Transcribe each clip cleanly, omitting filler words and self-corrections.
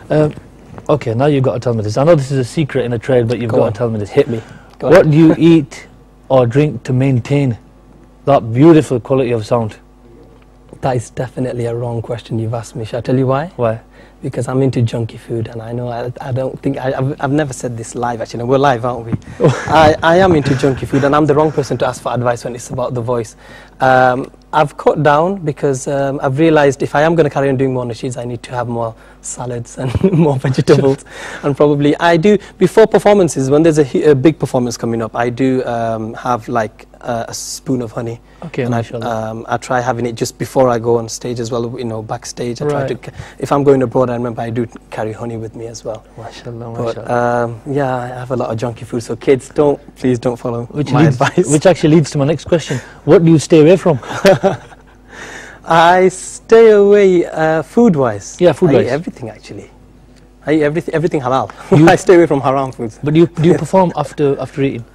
Okay, now you've got to tell me this. I know this is a secret in a trade, but you've got to tell me this. Hit me. What do you eat or drink to maintain that beautiful quality of sound? That is definitely a wrong question you've asked me. Shall I tell you why? Why? Because I'm into junky food, and I know I don't think I've never said this live. Actually, we're live, aren't we? I am into junky food, and I'm the wrong person to ask for advice when it's about the voice. I've cut down because I've realised if I am going to carry on doing more nasheeds, I need to have more salads and more vegetables. And probably I do before performances. When there's a big performance coming up, I do have like a spoon of honey. Okay, and I try having it just before I go on stage as well. You know, backstage. I try to. If I'm going abroad, I remember I do carry honey with me as well. Mashallah, but yeah, I have a lot of junky food. So kids, please don't follow my advice. Which actually leads to my next question. What do you stay away from? I stay away food-wise. Yeah, food-wise. I eat everything actually. I eat everything halal. I stay away from haram foods. But do you perform after eating?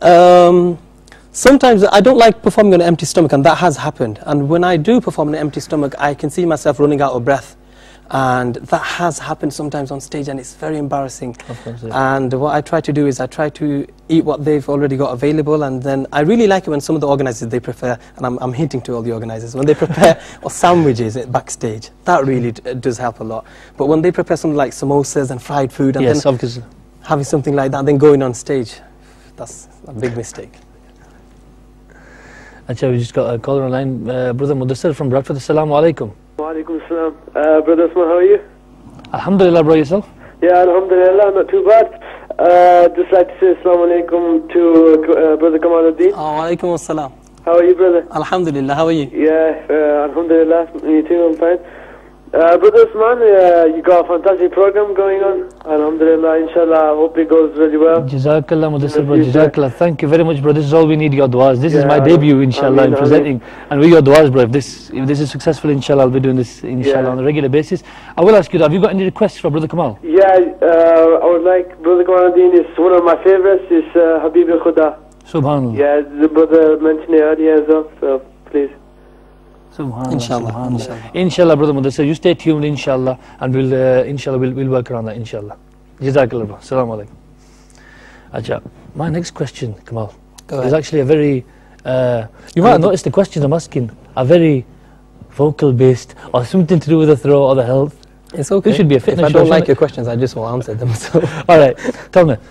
Sometimes I don't like performing on an empty stomach, and that has happened. And when I do perform on an empty stomach, I can see myself running out of breath. And that has happened sometimes on stage, and it's very embarrassing. Of course, yeah. And what I try to do is I try to eat what they've already got available, and then I really like it when some of the organisers, they prepare, and I'm hinting to all the organisers, when they prepare sandwiches backstage, that really does help a lot. But when they prepare something like samosas and fried food, and then having something like that, and then going on stage, that's a big mistake. Actually, we just got a caller online, Brother Mudassir from Bradford. Assalamu alaikum. Wa alaikum salam. Brother Usman, how are you? Alhamdulillah, bro, yourself? Yeah, alhamdulillah, not too bad. Just like to say assalamu alaikum to Brother Kamal Uddin. Wa alaikum assalam. How are you, brother? Alhamdulillah, how are you? Yeah, alhamdulillah, me too, I'm fine. Brother Usman, you got a fantastic program going on. Alhamdulillah, inshallah, I hope it goes really well. Jazakallah, Mudassir, bro, Jazakallah. Thank you very much, bro. This is all we need, your du'as. This is my debut, inshallah, in presenting. And with your du'as, bro, if this is successful, inshallah, I'll be doing this, inshallah, on a regular basis. I will ask you, have you got any requests for Brother Kamal? Yeah, I would like, Brother Kamal Uddin is one of my favorites, is Habib al-Khuda. Subhanallah. Yeah, the brother mentioned it earlier as well, so please. Subhanallah, Inshallah, subhanallah. Inshallah, Brother Mudassir, you stay tuned, inshallah, and we'll, inshallah, we'll work around that, inshallah. Jazakallah, bro. Assalamu alaikum. Ajab. My next question, Kamal, is actually a very, you might have noticed the questions I'm asking are very vocal based, or something to do with the throat or the health. It's okay. This should be a fitness show. If I don't like your questions, I just won't answer them. So. Alright, tell me,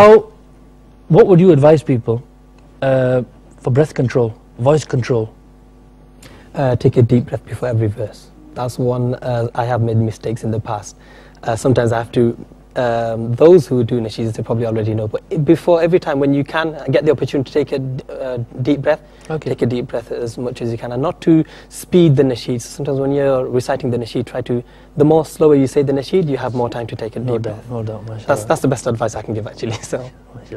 what would you advise people for breath control, voice control? Take a deep breath before every verse. That's one. I have made mistakes in the past. Sometimes I have to. Those who do nasheeds, they probably already know. But before every time, when you can get the opportunity to take a deep breath, take a deep breath as much as you can, and not to speed the nasheeds. Sometimes when you're reciting the nasheed, the more slower you say the nasheed, you have more time to take a deep breath. No doubt, mashallah. That's the best advice I can give, actually. So,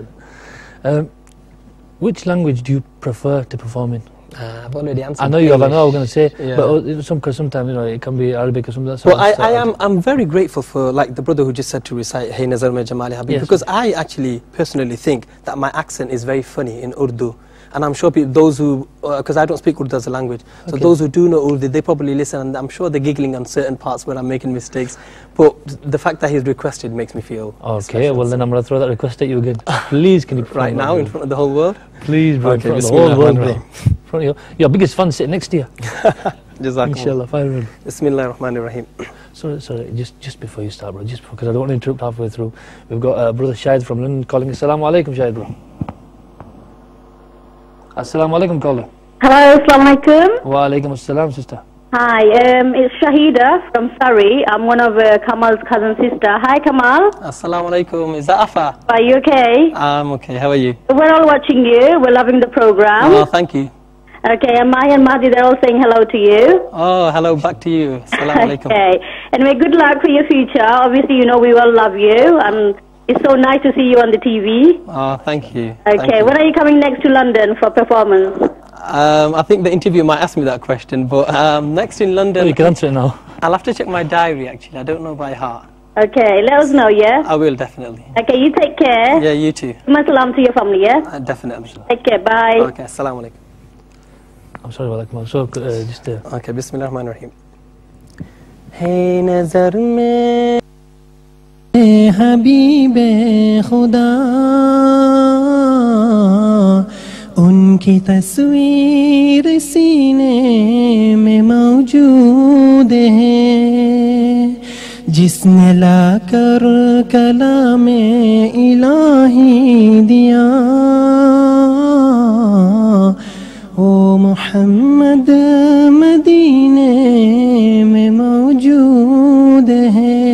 which language do you prefer to perform in? I've already answered. I know you have. I know I was going to say, yeah. But sometimes it can be Arabic or something. Well, I'm very grateful for like the brother who just said to recite Hey Nazar Mein Jamali Habib, because I actually personally think that my accent is very funny in Urdu. And I'm sure those who, because I don't speak Urdu as a language, so those who do know Urdu, they probably listen, and I'm sure they're giggling on certain parts where I'm making mistakes. But the fact that he's requested makes me feel special. Well then I'm going to throw that request at you again. Please, can you right now in front of the whole world? Please, bro, okay, in front of the whole world, bro. In front of your biggest fan sitting next to you. Jazakumullah. Inshallah, fire on. Bismillahir Rahmanir Rahim. Sorry, just before you start, bro, just because I don't want to interrupt halfway through. We've got Brother Shahid from London calling. Assalamu alaikum, Shahid, bro. Assalamu alaikum, caller. Hello, assalamu alaikum. Wa alaikum assalam, sister. Hi, it's Shahida from Surrey. I'm one of Kamal's cousin sister. Hi, Kamal. Assalamu alaikum. Is that Afa? Are you okay? I'm okay. How are you? We're all watching you. We're loving the program. Oh, thank you. Okay, and Maya and Mahdi, they're all saying hello to you. Oh, hello back to you. Assalamu alaikum. Okay. Anyway, good luck for your future. Obviously, you know we all love you, and it's so nice to see you on the TV. Oh, thank you. Okay, thank you. When are you coming next to London for performance? I think the interview might ask me that question, but next in London... Oh, you can answer it now. I'll have to check my diary, actually. I don't know by heart. Okay, let us know, yeah? I will, definitely. Okay, you take care. Yeah, you too. Salam to your family, yeah? Definitely. Take care, bye. Okay, assalamu alaikum. I'm sorry about that, Kamal. So, just... Okay, Bismillahir Rahmanir Rahim. Hey Nazar Mein हबीबे खुदा उनकी तस्वीर सीने में मौजूद है जिसने लाकर कलामे इलाही दिया ओ मोहम्मद मदीने में मौजूद है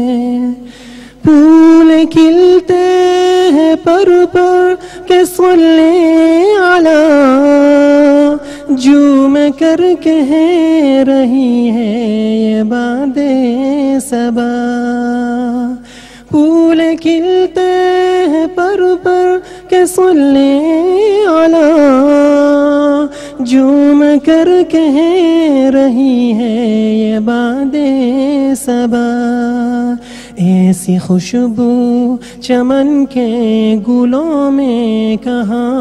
फूल खिलते हैं पर के सल्ले अला झूम कर कह रही है ये बादे सबा फूल खिलते हैं पर के सल्ले अला झूम कर कह रही है ये बादे सबा ऐसी खुशबू चमन के गुलों में कहाँ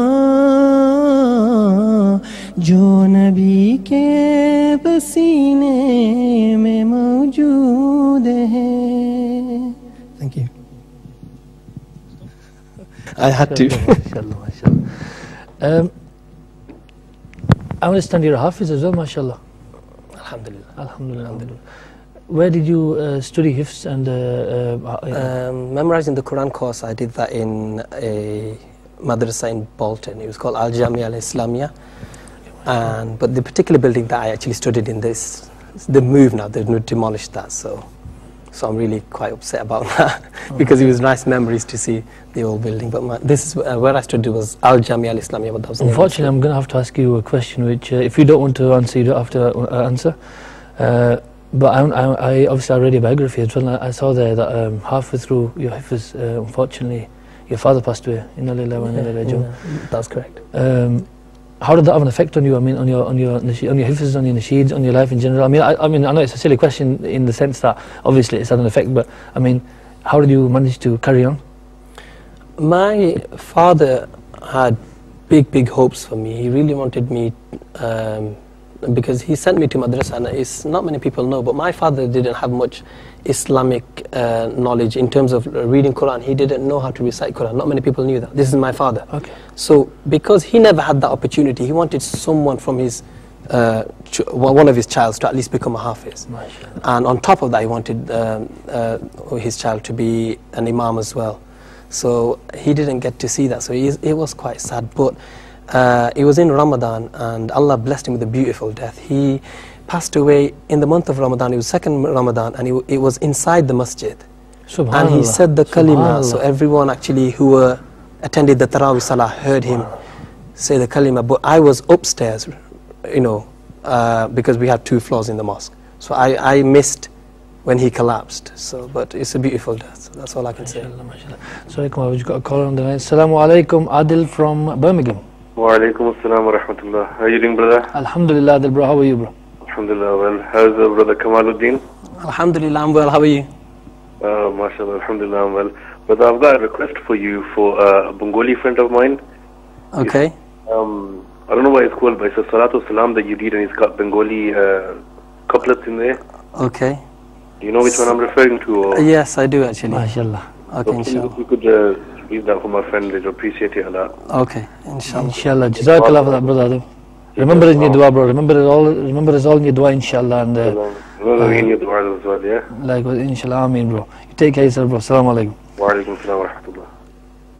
जो नबी के पसीने में मौजूद है Thank you. I had to. MashaAllah, MashaAllah. I understand you're a Hafiz as well, MashaAllah. Alhamdulillah. Alhamdulillah. Where did you study Hifz and memorizing the Quran course? I did that in a madrasa in Bolton. It was called Al Jamia Al Islamia. But the particular building that I actually studied in, they moved now. They've demolished that. So I'm really quite upset about that because it was nice memories to see the old building. But this is where I studied was Al Jamia Al Islamia. But that was unfortunately, I'm going to have to ask you a question which, if you don't want to answer, you don't have to answer. But I obviously I read your biography as well. I saw there that halfway through your Hifz, unfortunately, your father passed away. Inna lillahi wa inna ilaihi raji'un. That's correct. How did that have an effect on you? I mean, on your Hifz, on your Nasheeds, on your life in general. I mean, I know it's a silly question in the sense that obviously it's had an effect. But I mean, how did you manage to carry on? My father had big hopes for me. He really wanted me. Because he sent me to madrasa, and it's not many people know, but my father didn't have much Islamic knowledge in terms of reading Quran. He didn't know how to recite Quran. Not many people knew that. This is my father. Okay. So because he never had that opportunity, he wanted someone from his one of his childs to at least become a Hafiz. And on top of that, he wanted his child to be an Imam as well. So he didn't get to see that. So it was quite sad. But it was in Ramadan, and Allah blessed him with a beautiful death. He passed away in the month of Ramadan. It was second Ramadan, and it was inside the masjid. Subhanallah. And he said the kalima, so everyone actually who attended the Tarawih Salah heard him say the kalima. But I was upstairs, because we had 2 floors in the mosque. So I missed when he collapsed. But it's a beautiful death. So that's all I can say. Sorry, Kamal, we've got a caller on the line. Assalamu alaikum, Adil from Birmingham. Wa alaikum assalam wa rahmatullah. How are you doing, brother? Alhamdulillah, Adil bro. How are you, bro? Alhamdulillah, well. How's brother Kamal Uddin? Alhamdulillah, I'm well. How are you? MashaAllah, alhamdulillah, I'm well. Brother, I've got a request for you for a Bengali friend of mine. Okay. I don't know what it's called, but it's a Salatu Salam that you read, and it's got Bengali couplets in there. Okay. Do you know which one I'm referring to? Or? Yes, I do actually. MashaAllah. Okay, inshallah. If you could read that for my friend, I'd appreciate it a lot. Okay, inshallah. Inshallah. Jazakallah for that, brother Adil. Remember us in your dua, bro. Remember us all in your dua, inshallah. And Remember in your dua as well, yeah? Likewise, inshallah. Ameen, bro. You take care of yourself, bro. Assalamu alaikum. Wa alaikum assalam wa rahmatullah.